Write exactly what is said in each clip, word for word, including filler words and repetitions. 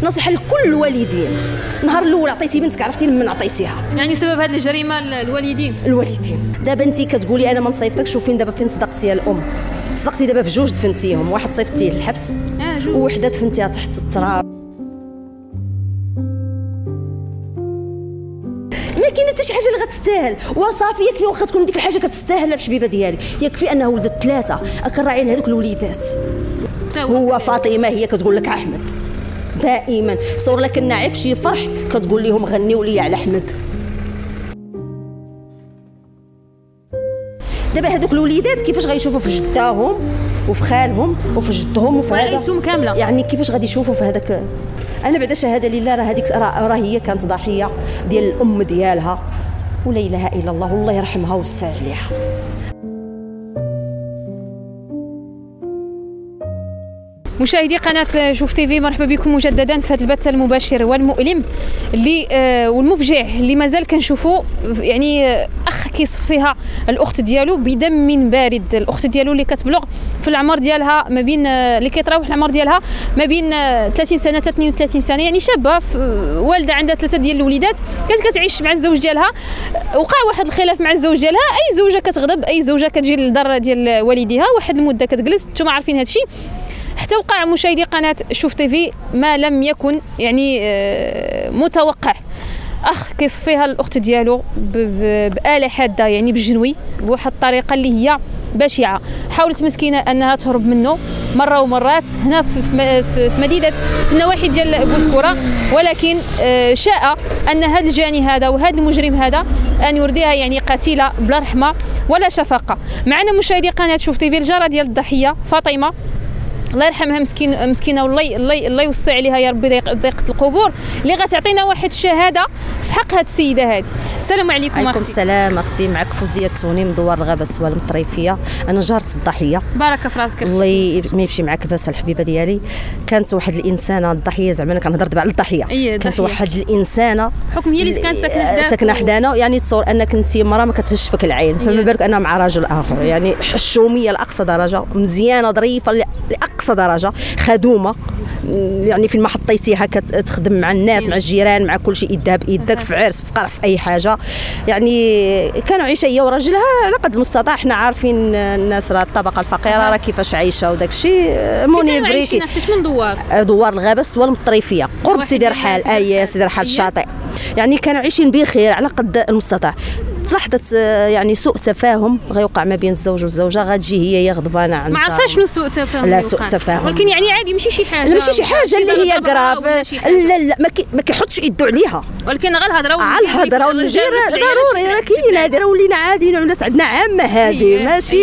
نصيحه لكل الوالدين. النهار الاول عطيتي بنتك عرفتي من عطيتيها. يعني سبب هذه الجريمه الوالدين الوالدين دابا انت كتقولي انا ما نصيفتكش، شوفين دابا فين صدقتي الام. صدقتي دابا في جوج دفنتيهم، واحد صيفتيه للحبس آه ووحده دفنتيها تحت التراب. ما كاين حتى شي حاجه اللي غتستاهل، وصافي يكفي واخا تكون ديك الحاجه كتستاهل الحبيبه ديالي. يكفي انه ولدت ثلاثه كنراعي لهذوك الوليدات. هو فاطمه هي كتقول لك احمد دائما. تصور لك الناعي في شي فرح كتقول لهم غنيوا لي على احمد. دابا هذوك الوليدات كيفاش غيشوفوا في جداهم وفي خالهم وفي جدهم وفي هذا كامله، يعني كيفاش غادي يشوفوا في هذاك. انا بعدا شهاده لله راه هذيك راه هي كانت ضحيه ديال الام ديالها، ولا اله الا الله والله يرحمها ويوسع عليها. مشاهدي قناة شوف تيفي، مرحبا بكم مجددا في هذا البث المباشر والمؤلم اللي آه والمفجع اللي مازال كنشوفوا. يعني آه اخ كيصفيها الاخت ديالو بدم بارد. الاخت ديالو اللي كتبلغ في العمر ديالها ما بين آه اللي كيتراوح العمر ديالها ما بين آه ثلاثين سنه حتى اثنين وثلاثين سنه، يعني شابه آه والده عندها ثلاثه ديال الوليدات، كانت كتعيش مع الزوج ديالها. وقع واحد الخلاف مع الزوج ديالها، اي زوجه كتغضب، اي زوجه كتجي للدار ديال والديها واحد المده كتجلس. نتوما عارفين هذا الشيء. حتى وقع مشاهدي قناة شوف تيفي ما لم يكن يعني متوقع. اخ كيصفيها الاخت ديالو بآلة حاده، يعني بالجنوي، بواحد الطريقه اللي هي بشعه. حاولت مسكينه انها تهرب منه مره ومرات هنا في في مدينه في النواحي ديال بوسكوره، ولكن شاء ان هذا الجاني هذا وهذا المجرم هذا ان يرديها يعني قتيله بلا رحمه ولا شفقه. معنا مشاهدي قناه شوف تيفي الجاره ديال الضحيه فاطمه، الله يرحمها مسكين مسكينه، والله الله الله يوسع عليها يا ربي ضيقه القبور، اللي غتعطينا واحد الشهاده في حق هذه السيده هذه. السلام عليكم. وعليكم السلام اختي، معك فوزيه التوني من دوار الغابه السوال الطريفيه. انا جاره الضحيه. بارك في راسك الله ما يمشي معك بس الحبيبه ديالي. كانت واحد الانسانه الضحيه، زعما انا كنهضر دابا على الضحيه. أيه كانت واحد الانسانه حكم هي اللي كانت ساكنه ساكنه حدانا، يعني تصور انك انت مراه ما كتهش فيك العين، فما بالك انا مع راجل اخر، يعني حشوميه لاقصى درجه، مزيانه ظريفه لاقصى درجه، خدومه، يعني فين ما حطيتيها كتخدم مع الناس مع الجيران مع كل شيء، يدها بايدك في عرس في قرح في اي حاجه. يعني كانوا عايشه هي وراجلها على قد المستطاع. حنا عارفين الناس راه الطبقه الفقيره راه كيفاش عايشه وداك الشيء. منيفري كي من دوار دوار الغابه السوال الطريفيه قرب سيدي رحال. اي سيدي رحال الشاطئ. يعني كانوا عايشين بخير على قد المستطاع. في لحظه يعني سوء تفاهم غيوقع ما بين الزوج والزوجه، غتجي هي هي غضبانه على ما عرفاش شنو سوء تفاهم. لا سوء تفاهم، ولكن يعني عادي ماشي شي حاجه، ماشي شي حاجه اللي هي كراف. لا لا ما كيحطش يدو عليها، ولكن غير الهضره على الهضره والجير ضروري. راه كاين هذه، راه ولينا عاديين، ولات عندنا عامه هذه ماشي.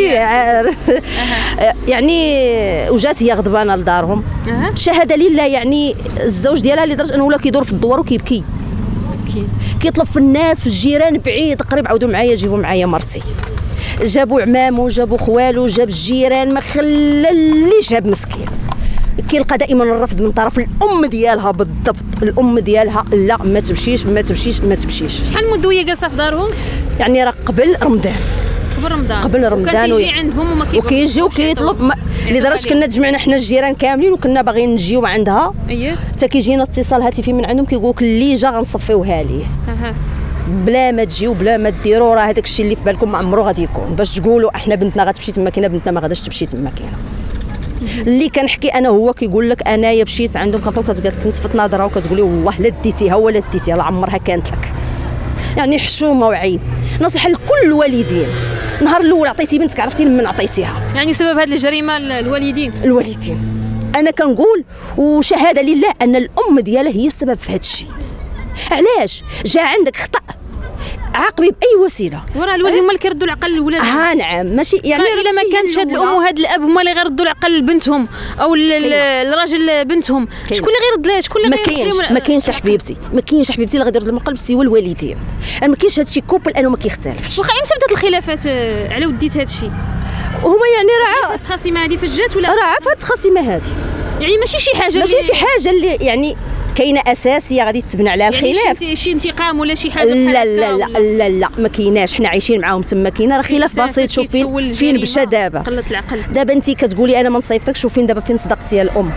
يعني وجات هي غضبانه لدارهم. شهاده لله، يعني الزوج ديالها لدرجه انه ولا كيدور في الدوار وكيبكي مسكين، كيطلب في الناس في الجيران بعيد قريب، عاودوا معايا جيبوا معايا مرتي. جابوا عمامو جابوا خوالو جاب الجيران، ما خلى اللي جاب مسكين. كيلقى دائما الرفض من طرف الام ديالها. بالضبط الام ديالها لا ما تمشيش ما تمشيش ما تمشيش. شحال مده هي جالسه في دارهم؟ يعني راه قبل رمضان قبل رمضان قبل رمضان وكيجي عندهم وما وكيجي وكيطلب. لدرجه كنا تجمعنا حنا الجيران كاملين وكنا باغيين نجيو عندها. اييه حتى كيجينا اتصال هاتفي من عندهم كيقول لك اللي جا غنصفيوها ليه. اها بلا ما تجيو بلا ما ديروا، راه هذاك الشيء اللي في بالكم ما عمرو غادي يكون، باش تقولوا احنا بنتنا غتمشي تما كاينه، بنتنا ما غاداش تمشي تما كاينه. اللي كنحكي انا هو كيقول لك انايا مشيت عندهم، كتلقى كنتفت نظره وكتقولي والله لا ديتيها ولا ديتيها لا عمرها كانت لك. يعني حشومه وعيب. نصيحه لكل الوالدين، النهار الاول عطيتي بنتك عرفتي من عطيتيها. يعني سبب هذه الجريمه الوالدين الوالدين انا كنقول وشهاده لله ان الام ديالها هي السبب في هذا الشيء. علاش جا عندك خطا عاقبي باي وسيله، وراه الوالدين هما اللي كيردوا العقل للولاد. ها نعم ماشي يعني الا ما كانش هاد الام وهاد الاب هما اللي غيردوا العقل لبنتهم او الراجل بنتهم، شكون اللي غيرد لها؟ شكون اللي غيرد؟ ما كاينش ما كاينش حبيبتي ما كاينش حبيبتي اللي غيدير لهم القلب سوى الوالدين. انا ما كاينش هادشي كوبل انه ما كيختلفش. واخا امتى بدات الخلافات على وديت هادشي؟ هما يعني راه التخاصيمه هذه فاش جات ولا راه فهاد التخاصيمه هذه يعني ماشي شي حاجه ماشي شي حاجه اللي يعني كاينه اساسيه غادي تبنى عليها الخلاف. يعني شي انتقام ولا شي حاجه لا لا لا لا لا ما كايناش، حنا عايشين معاهم تما. كاينه راه خلاف بسيط. شوف فين فين مشى دابا. قله العقل. دابا انت كتقولي انا ما نصيفتكش، شوفين دابا فين صدقتي الام.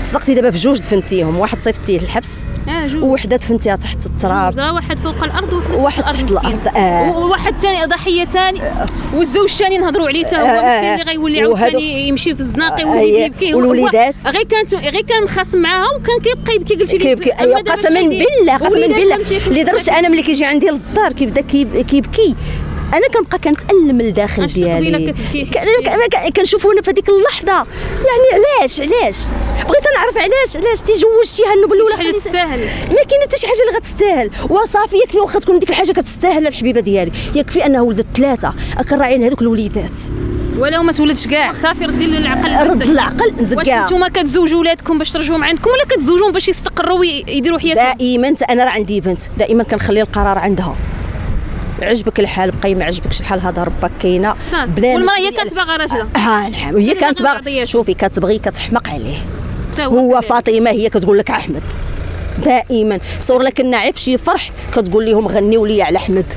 صدقتي دابا في جوج دفنتيهم، واحد صيفطتيه للحبس اه جوج، ووحده دفنتيها تحت التراب، واحد فوق الارض وواحد تحت الارض. آه. وواحد ثاني ضحيه ثاني، والزوج الثاني نهضروا عليه حتى هو مسكين اللي غيولي عاوتاني يمشي في الزناقي ويزيد يبكي. والوليدات غير كانت غير كان مخاصم معاها وكان كيبقى يبكي. قلتي لي كيبكي. ايوا قسما بالله قسما بالله لدرجه انا ملي كيجي عندي للدار كيبدا كيبكي انا كنبقى كنتالم الداخل ديالي. كنشوفو انا في هذيك اللحظه يعني علاش علاش بغيت نعرف علاش علاش تيجوجتيها النوبه الاولى حاجه تستاهل. ما كاين حتى شي حاجه اللي غتستاهل وصافي يكفي واخا تكون ديك الحاجه كتستاهل الحبيبه ديالي. يكفي انه ولدت ثلاثه كنراعي هذوك الوليدات ولا ما تولدش كاع صافي ردي العقل رد العقل نزكاها. واش نتوما كتزوجوا ولادكم باش ترجعوهم عندكم ولا كتزوجوهم باش يستقروا ويديروا حياتهم؟ دائما انا راه عندي بنت دائما كنخلي القرار عندها. عجبك الحال بقاي، ما عجبكش الحال هذا ربك كاينه. والمراه هي كانت باغا راجلها. ها نعم هي كانت باغا. شوفي كتبغي كتحمق عليه. هو فاطمه هي كتقول لك احمد دائما. تصور لك النعيف شي فرح كتقول لهم غنيوا لي على احمد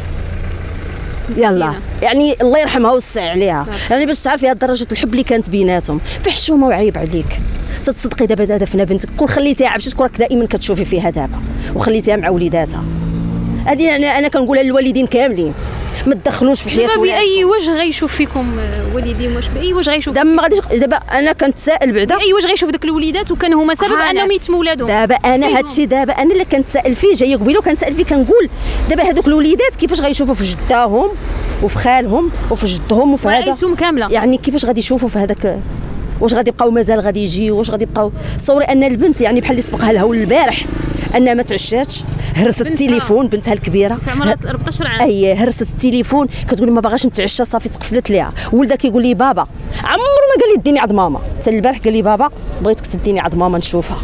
يلا يعني الله يرحمها ويوسع عليها. يعني باش تعرفي هاد درجه الحب اللي كانت بيناتهم في حشومه وعيب عليك. تتصدقي دابا دافنا بنتك كون خليتيها عرفتي تكون راك دائما كتشوفي فيها دابا وخليتيها مع وليداتها. هذه يعني انا كنقولها للوالدين كاملين ما تدخلوش في حياتهم. باي وجه غيشوف فيكم والدين؟ واش باي وجه غيشوف؟ دابا ما غاديش دابا انا كنتسائل بعدا باي وجه غيشوف داك الوليدات وكانوا هما سبب انهم يتموا ولادهم. دابا انا هذا الشيء دابا انا اللي كنتسائل فيه جايه قبيله وكنتسائل فيه كنقول دابا هذوك الوليدات كيفاش غيشوفوا في جداهم وفي خالهم وفي جدهم وفي هذا كامله يعني كيفاش غادي يشوفوا في هذاك؟ واش غادي يبقاو مازال غادي يجيو؟ واش غادي يبقاو؟ تصوري ان البنت يعني بحال اللي سبقها لها البارح انها ما تعشاتش هرست التليفون بنتها الكبيره في عمرها أربعطاش عام. اي هرست التليفون كتقول ما باغاش نتعشى صافي تقفلت ليها. ولدها كيقول لي بابا عمرو ما قال لي ديني عند ماما. حتى البارح قال لي بابا بغيتك تديني عند ماما نشوفها.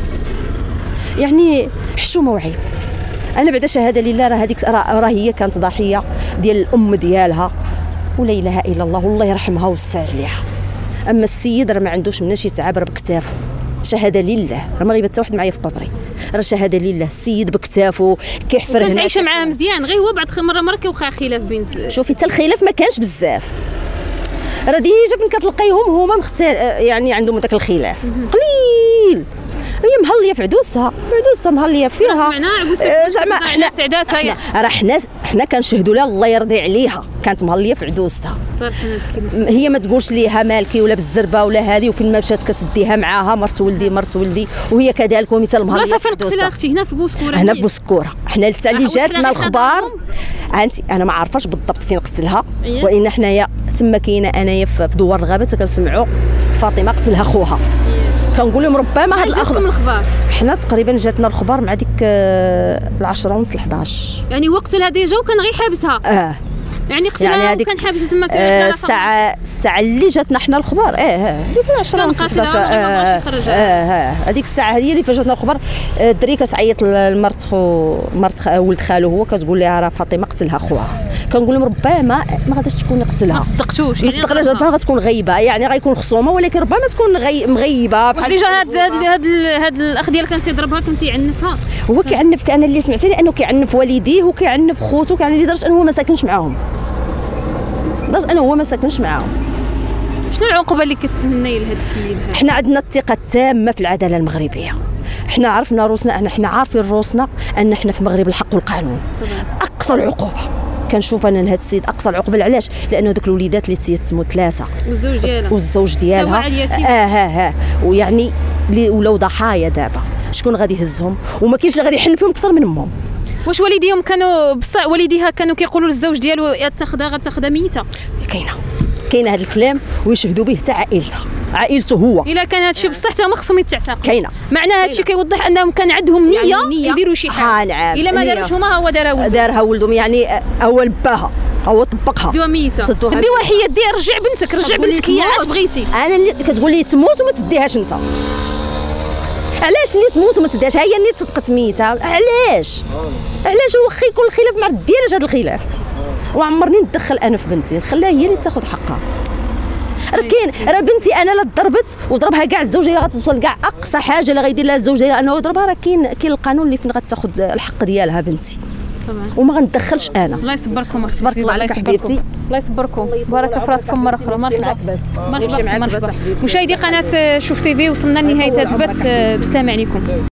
يعني حشومه وعيب. انا بعدا شهاده لله راه هذيك راه هي كانت ضحيه ديال الام ديالها ولا اله الا الله والله يرحمها ويوسع عليها. اما السيد راه ما عندوش من شي تعب راه بكتافو. شهاده لله راه ما غيبات حتى واحد معايا في بابري راه شهاده لله. السيد بكتافو كيحفر هنا. كانت عايشه معاه مزيان غير هو بعد مره مره كيوقع خلاف بين. شوفي حتى الخلاف ما كانش بزاف راه ديجا فين كتلقيهم هما مختار يعني عندهم داك الخلاف قليل. هي مهليه في عدوسها عدوسها مهليه فيها زعما حنا سعداتها راه حنا حنا كنشهدوا لها الله يرضي عليها كانت مهليه في عدوسها. هي ما تقولش ليها مالكي ولا بالزربه ولا هذه وفين ما مشات كتديها معاها مرت ولدي مرت ولدي وهي كذلك ومثال مهليه. بلاصه فين قتلها اختي؟ هنا في بوسكوره. هنا في بوسكوره. حنا الساعه اللي جاتنا الخبار انت انا ما عارفاش بالضبط فين قتلها وان حنايا تما كاينه انايا في دوار الغابه كنسمعوا فاطمه قتلها خوها. كنقول لهم ربما هاد الاخبار حنا تقريبا جاتنا الخبر مع ديك العشرة ونص الحداش يعني وقت لها ديجا وكان غير حابسها. اه يعني قتلها يعني وكان حابسها تما آه الساعه الساعه اللي جاتنا حنا الخبر اه اه ديك العشرة ونص الحداش اه اه هذيك الساعه هذه اللي فاش جاتنا الخبر. الدري كتعيط لمرت خو مرت ولد خالو هو كتقول لها راه فاطمه قتلها خوها. كنقول لهم ربما ما غاديش تكون قتلها. ما صدقتوش ما صدقناش ربما غتكون غايبه يعني غيكون خصومه ولكن ربما تكون غي مغيبه بحال ديجا هاد هاد هاد الاخ ديال كان تيضربها كان تيعنفها. هو كيعنف انا اللي سمعتي لانه كيعنف والديه وكيعنف خوتو كان لدرجه انه هو ما ساكنش معاهم لدرجه انه هو ما ساكنش معاهم. شنو العقوبه اللي كتمني لهذا السيد هذا؟ حنا عندنا الثقه التامه في العداله المغربيه. حنا عرفنا روسنا حنا عارفين روسنا ان حنا في مغرب الحق والقانون. اقصى العقوبه كنشوف انا لهذا السيد اقصى العقوبه. علاش؟ لانه دوك الوليدات اللي تيتموا ثلاثه والزوج ديالها والزوج ديالها اه ها ها ويعني اللي ولاو ضحايا دابا شكون غادي يهزهم وما كاينش اللي غادي يحن فيهم اكثر من امهم. واش والديهم كانوا بصح والديها كانوا كيقولوا للزوج ديالو تاخذها غتاخذها ميته؟ كاينه كاينه هذا الكلام ويشهدوا به حتى عائلته عائلته هو. الا كان هذا الشيء بصح حتى هما خصهم يتعتقوا. كاينه معنى هذا الشيء كيوضح انهم كان عندهم نيه, يعني يديروا شي حاجه. نعم الا ما داروش هما هو دارها ولدهم دارها ولدهم يعني هو لباها هو طبقها ديوها ميته. ديوها حيد ديها رجع بنتك رجع بنتك هي عاش بغيتي. انا اللي كتقول لي تموت وما تديهاش انت. علاش اللي تموت وما تديهاش؟ هي اللي تصدقت ميته. علاش علاش واخا يكون الخلاف ما ديالش هذا الخلاف وعمرني ندخل انا في بنتي نخليها هي اللي تاخذ حقها. راه كاين راه بنتي انا لا ضربت وضربها كاع الزوج ديالها غتوصل كاع اقصى حاجه اللي غيدير لها الزوج ديالها انه يضربها. راه كاين كاين القانون اللي فين غتاخذ الحق ديالها بنتي وما غندخلش انا. الله يصبركم اختي. تبارك الله عليك حبيبتي. الله يصبركم. بارك في راسكم مره اخرى. مرحبا مرحبا مرحبا. مشاهدي قناه شوف تيفي، وصلنا لنهايه هذا البث. بسلامه عليكم.